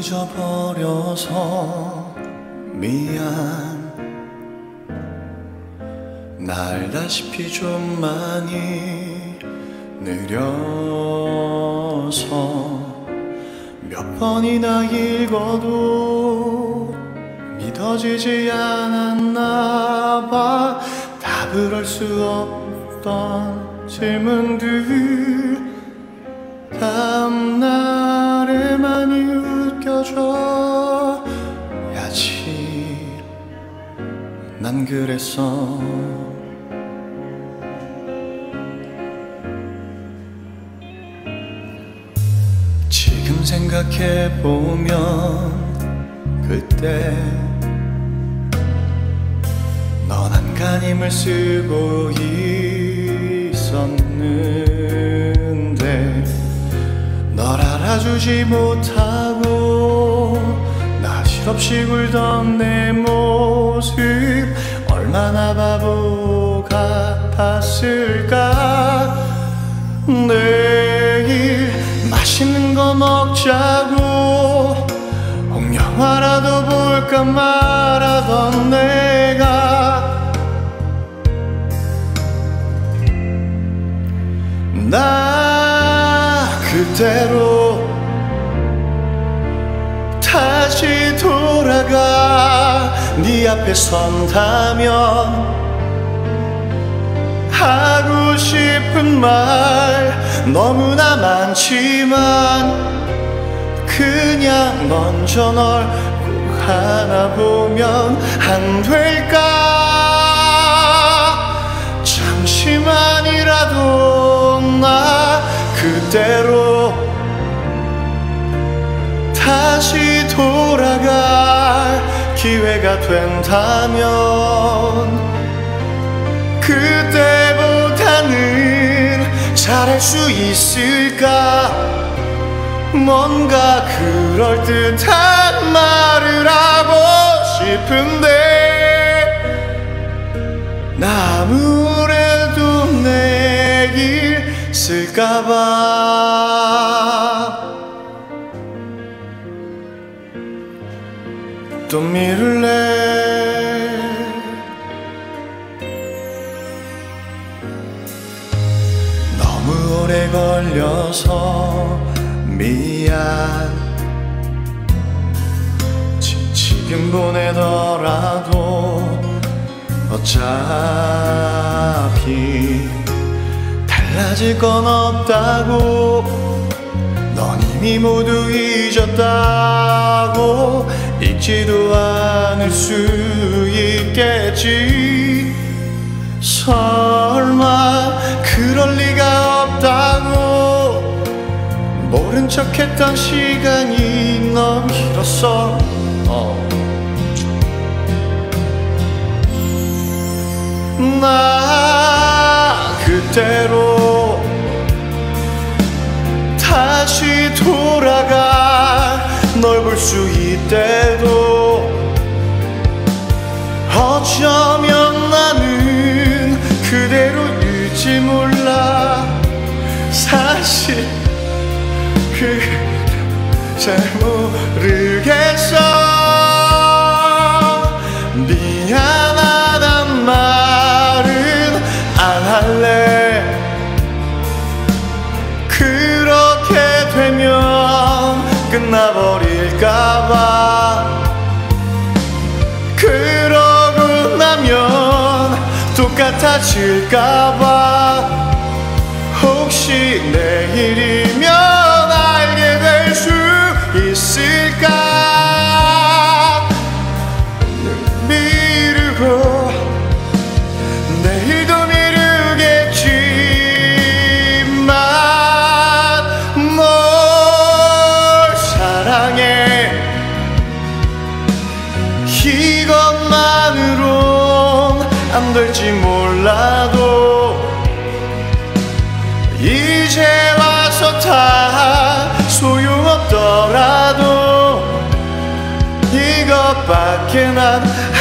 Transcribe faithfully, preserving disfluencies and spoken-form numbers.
늦어버려서 미안. 나 알다시피 좀 많이 느려서 몇 번이나 읽어도 믿어지지 않았나 봐. 답을 할 수 없던 질문들 다음날에 많이 웃겨줘야지. 난 그랬어. 지금 생각해보면 그때 넌 안간힘을 쓰고 있었는데 널 알아주지 못하고 나 실없이 굴던 내 모습 얼마나 바보 같았을까. 내일 맛있는 거 먹자고 홍영화라도 볼까 말하던 내가 나 그대로 다시 돌아가 네 앞에 선다면 하고 싶은 말 너무나 많지만 그냥 먼저 널 꼭 하나 보면 안 될까. 잠시만이라도 나 그대로 다시 돌아갈 기회가 된다면 그때보다는 잘할 수 있을까. 뭔가 그럴듯한 말을 하고 싶은데 나 아무래도 내일 쓸까봐 또 미룰래. 너무 오래 걸려서 미안. 지금 보내더라도 어차피 달라질 건 없다고. 넌 이미 모두 잊었다고. 잊지도 않을 수 있겠지. 설마 그럴 리가 없다고. 모른 척했던 시간이 너무 길었어. 어. 나 그대로 다시 돌아가 널 볼 수 있대도 어쩌면 나는 그대로일지 몰라. 사실 그 잘 모르겠어. 미안하단 말은 안 할래. 그렇게 되면 끝나버릴까봐. 그러고 나면 똑같아질까봐. 혹시 내일이면 알게 될 수 있을까. 미루고 내일도 미루겠지만 널 사랑해. 이것만으론 안 될지 몰라도 이제 와서 다 소용없더라도 이것밖에 난